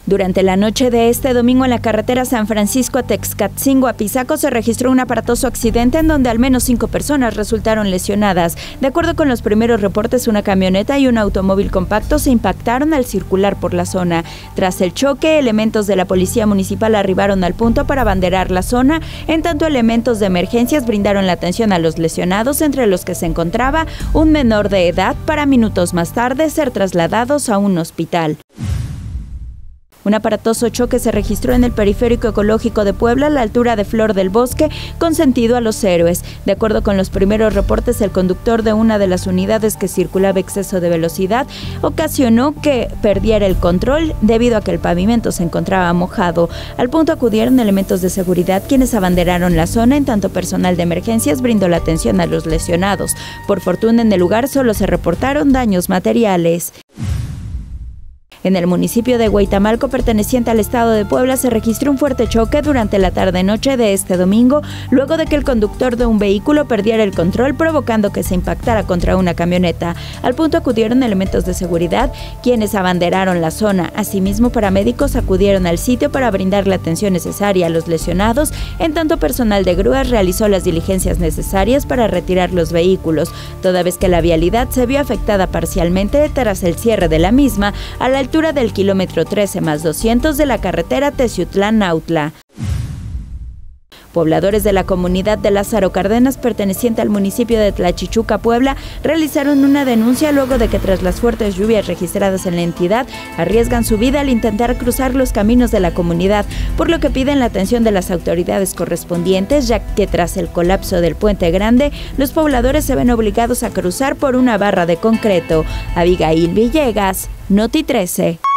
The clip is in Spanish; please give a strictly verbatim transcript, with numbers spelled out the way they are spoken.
Durante la noche de este domingo en la carretera San Francisco a Texcatzingo, Apizaco, se registró un aparatoso accidente en donde al menos cinco personas resultaron lesionadas. De acuerdo con los primeros reportes, una camioneta y un automóvil compacto se impactaron al circular por la zona. Tras el choque, elementos de la policía municipal arribaron al punto para abanderar la zona, en tanto elementos de emergencias brindaron la atención a los lesionados, entre los que se encontraba un menor de edad, para minutos más tarde ser trasladados a un hospital. Un aparatoso choque se registró en el periférico ecológico de Puebla, a la altura de Flor del Bosque, con sentido a Los Héroes. De acuerdo con los primeros reportes, el conductor de una de las unidades que circulaba a exceso de velocidad ocasionó que perdiera el control debido a que el pavimento se encontraba mojado. Al punto acudieron elementos de seguridad, quienes abanderaron la zona, en tanto personal de emergencias brindó la atención a los lesionados. Por fortuna, en el lugar solo se reportaron daños materiales. En el municipio de Hueytamalco, perteneciente al estado de Puebla, se registró un fuerte choque durante la tarde-noche de este domingo, luego de que el conductor de un vehículo perdiera el control, provocando que se impactara contra una camioneta. Al punto acudieron elementos de seguridad, quienes abanderaron la zona. Asimismo, paramédicos acudieron al sitio para brindar la atención necesaria a los lesionados, en tanto personal de grúas realizó las diligencias necesarias para retirar los vehículos, toda vez que la vialidad se vio afectada parcialmente tras el cierre de la misma a la altura del kilómetro trece más doscientos de la carretera Teciutlán-Nautla. Pobladores de la comunidad de Lázaro Cárdenas, perteneciente al municipio de Tlachichuca, Puebla, realizaron una denuncia luego de que, tras las fuertes lluvias registradas en la entidad, arriesgan su vida al intentar cruzar los caminos de la comunidad, por lo que piden la atención de las autoridades correspondientes, ya que tras el colapso del Puente Grande, los pobladores se ven obligados a cruzar por una barra de concreto. Abigail Villegas, Noti trece.